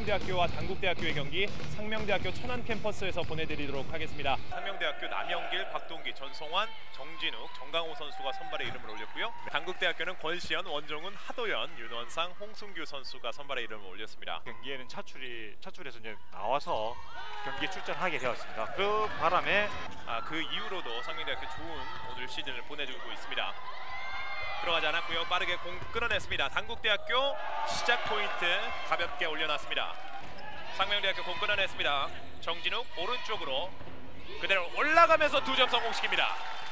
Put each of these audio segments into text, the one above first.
상명대학교와 단국대학교의 경기 상명대학교 천안 캠퍼스에서 보내드리도록 하겠습니다. 상명대학교 남영길, 박동기, 전성환, 정진욱, 정강호 선수가 선발에 이름을 올렸고요. 단국대학교는 권시현, 원종훈, 하도연, 윤원상, 홍순규 선수가 선발에 이름을 올렸습니다. 경기에는 차출에서 이제 나와서 경기에 출전하게 되었습니다. 그 바람에 그 이후로도 상명대학교 좋은 오늘 시즌을 보내주고 있습니다. 들어가지 않았고요. 빠르게 공 끌어냈습니다. 단국대학교 시작 포인트 가볍게 올려놨습니다. 상명대학교 공 끌어냈습니다. 정진욱 오른쪽으로 그대로 올라가면서 2점 성공시킵니다.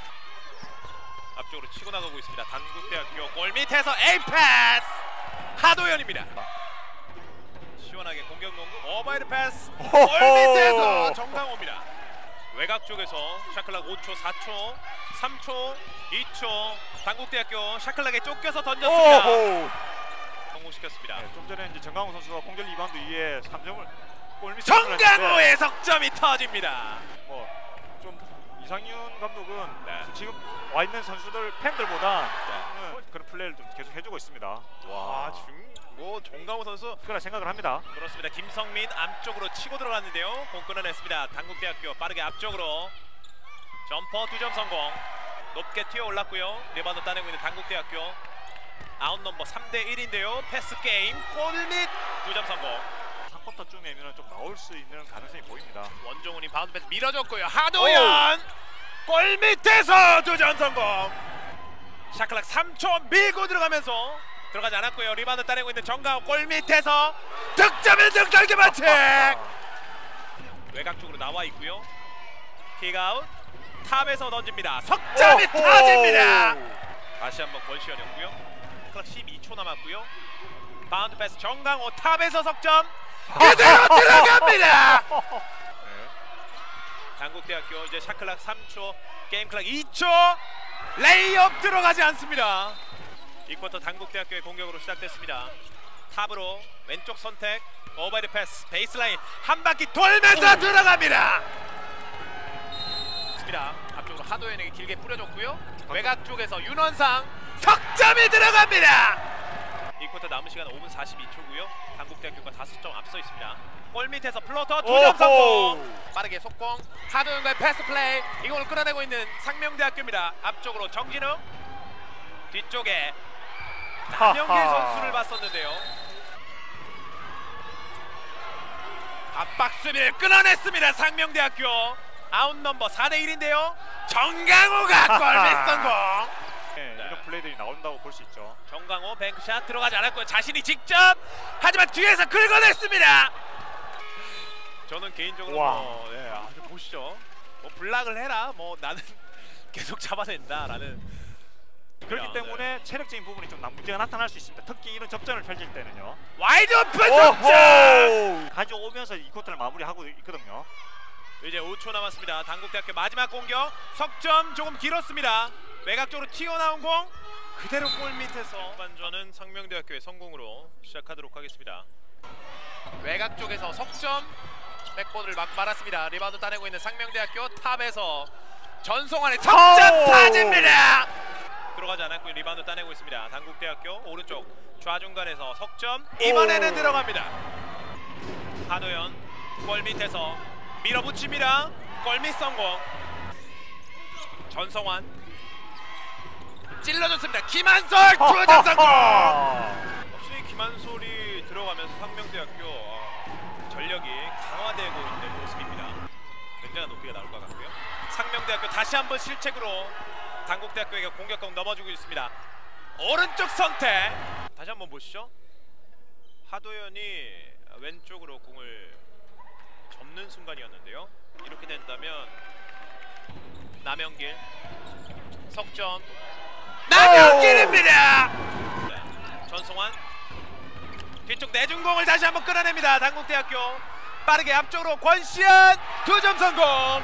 앞쪽으로 치고 나가고 있습니다. 단국대학교 골 밑에서 에이패스 하도연입니다. 시원하게 공격 농구 오버헤드 패스 골 밑에서 정강호입니다. 외곽 쪽에서 샤클락 5초, 4초, 3초, 2초 단국대학교 샤클락에 쫓겨서 던졌습니다. 성공시켰습니다. 네, 좀 전에 이제 정강호 선수가 공격 리바운드 이후에 3점을 골밑 정강호의 석점이 터집니다. 좀 이상윤 감독은 지금 와 있는 선수들 팬들보다 그런 플레이를 좀 계속 해주고 있습니다. 와, 지금 정강호 선수 그런 생각을 합니다. 그렇습니다. 김성민 앞쪽으로 치고 들어갔는데요. 공 끌어냈습니다. 단국대학교 빠르게 앞쪽으로 점퍼 2점 성공. 높게 튀어 올랐고요. 리바운드 따내고 있는 단국대학교 아웃 넘버 3대1인데요. 패스 게임 골밑 2점 성공. 3쿼터쯤이면 좀 나올 수 있는 가능성이 보입니다. 원종훈이 바운드 패스 밀어줬고요. 하도연 골밑에서 2점 성공. 샤클락 3초 밀고 들어가면서 들어가지 않았고요. 리바운드 따내고 있는 정강호 골밑에서 득점의 득점기 반칙. 외곽 쪽으로 나와 있고요. 킥아웃 탑에서 던집니다. 석점이 터집니다. 다시 한번 권시현이었고요. 클락 12초 남았고요. 바운드 패스 정강호 탑에서 석점 그대로 들어갑니다. 단국대학교 이제 샤클락 3초 게임 클락 2초 레이업 들어가지 않습니다. 이 쿼터 단국대학교의 공격으로 시작됐습니다. 탑으로 왼쪽 선택 오버헤드 패스 베이스라인 한 바퀴 돌면서 들어갑니다. 앞쪽으로 하도현에게 길게 뿌려줬고요. 외곽 쪽에서 윤원상 석점이 들어갑니다. 이 쿼터 남은 시간 5분 42초고요. 단국대학교가 5점 앞서 있습니다. 골 밑에서 플로터 2점 성공. 빠르게 속공 하도현과의 패스 플레이 이걸 끌어내고 있는 상명대학교입니다. 앞쪽으로 정진욱 뒤쪽에 남영길 선수를 봤었는데요. 압박 수비를 끊어냈습니다. 상명대학교 아웃 넘버 4대1인데요. 정강호가 골밑 성공. 이런 플레이들이 나온다고 볼 수 있죠. 정강호 뱅크샷 들어가지 않았고요. 자신이 직접 하지만 뒤에서 긁어냈습니다. 저는 개인적으로 아주 보시죠. 블락을 해라. 나는 계속 잡아낸다라는. 그렇기 때문에 체력적인 부분이 좀 문제가 나타날 수 있습니다. 특히 이런 접전을 펼칠 때는요. 와이드 오픈 석점 가져오면서 이 쿼터를 마무리하고 있거든요. 이제 5초 남았습니다. 단국대학교 마지막 공격 석점 조금 길었습니다. 외곽 쪽으로 튀어나온 공 그대로 골 밑에서 반전은 상명대학교의 성공으로 시작하도록 하겠습니다. 외곽 쪽에서 석점 백보드를 막 말았습니다. 리바운드 따내고 있는 상명대학교 탑에서 전성환의 석점 타집니다. 들어가지 않았고 리바운드 따내고 있습니다. 단국대학교 오른쪽 좌중간에서 석점 이번에는 들어갑니다. 하도연 골 밑에서 밀어붙입니다. 골밑 성공. 전성환 찔러줬습니다. 김한솔 2점 성공. 확실히 김한솔이 들어가면서 상명대학교 전력이 강화되고 있는 모습입니다. 굉장한 높이가 나올 것 같고요. 상명대학교 다시 한번 실책으로 단국대학교에게 공격권 넘어주고 있습니다. 오른쪽 선택 다시 한번 보시죠. 하도연이 왼쪽으로 공을 접는 순간이었는데요. 이렇게 된다면 남영길 석점 남영길입니다. 전성환 뒤쪽 내준공을 다시 한번 끌어냅니다. 단국대학교 빠르게 앞쪽으로 권시현 2점 성공.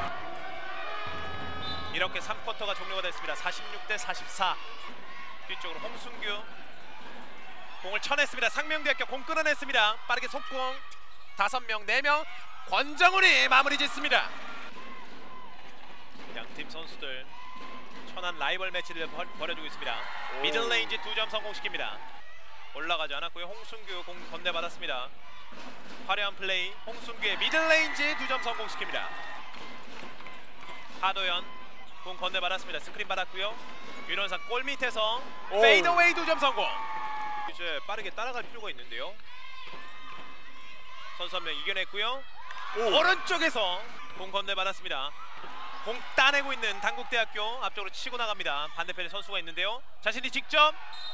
이렇게 3쿼터가 종료가 됐습니다. 46대44 뒤쪽으로 홍순규 공을 쳐냈습니다. 상명대학교 공 끌어냈습니다. 빠르게 속공 5명 4명 권정훈이 마무리 짓습니다. 양팀 선수들 천안 라이벌 매치를 벌여주고 있습니다. 미들레인지 2점 성공시킵니다. 올라가지 않았고요. 홍순규 공 건네받았습니다. 화려한 플레이. 홍순규의 미들레인지 2점 성공시킵니다. 하도현 공 건네받았습니다. 스크린 받았고요. 윤원상 골 밑에서 페이더웨이 2점 성공. 이제 빠르게 따라갈 필요가 있는데요. 선수 한 명 이겨냈고요. 오른쪽에서 공 건네받았습니다. 공 따내고 있는 단국대학교. 앞쪽으로 치고 나갑니다. 반대편에 선수가 있는데요. 자신이 직접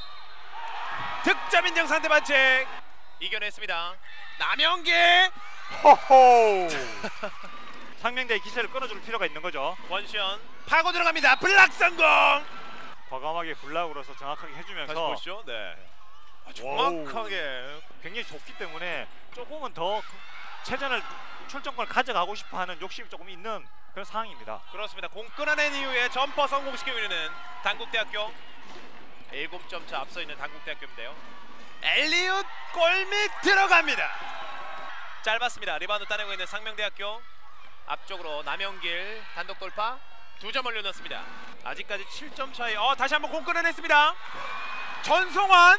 득점 인정 상대 반칙 이겨냈습니다. 남영길 호호. 상명대의 기세를 끌어줄 필요가 있는 거죠. 원시현 파고 들어갑니다. 블락 성공. 과감하게 블락으로서 정확하게 다시 해주면서 보시죠. 네. 정확하게. 굉장히 좋기 때문에 조금은 더 체전을 출전권을 가져가고 싶어하는 욕심이 조금 있는 그런 상황입니다. 그렇습니다. 공 끊어낸 이후에 점퍼 성공시키고 있는 단국대학교. 7점 차 앞서 있는 단국대학교인데요. 엘리웃 골밑 들어갑니다. 짧았습니다. 리바운드 따내고 있는 상명대학교. 앞쪽으로 남영길 단독 돌파 2점 올려놓습니다. 아직까지 7점 차이. 다시 한번 공 끊어냈습니다. 전송환.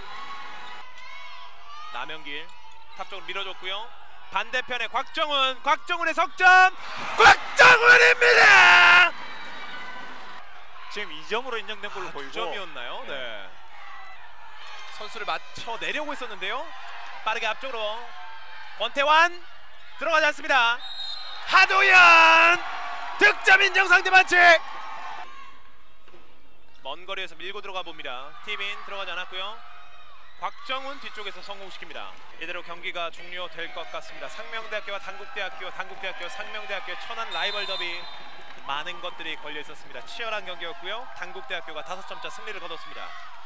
남영길 탑 쪽으로 밀어줬고요. 반대편에 곽정훈의 석점. 곽정훈입니다. 지금 2점으로 인정된 걸로 보이고 2점이었나요? 네. 선수를 맞춰 내려오고 있었는데요. 빠르게 앞쪽으로 권태환 들어가지 않습니다. 하도현 득점 인정 상대 반칙. 먼 거리에서 밀고 들어가 봅니다. 티빈 들어가지 않았고요. 곽정훈 뒤쪽에서 성공시킵니다. 이대로 경기가 종료될 것 같습니다. 상명대학교와 단국대학교, 상명대학교 천안 라이벌 더비. 많은 것들이 걸려 있었습니다. 치열한 경기였고요. 단국대학교가 5점차 승리를 거뒀습니다.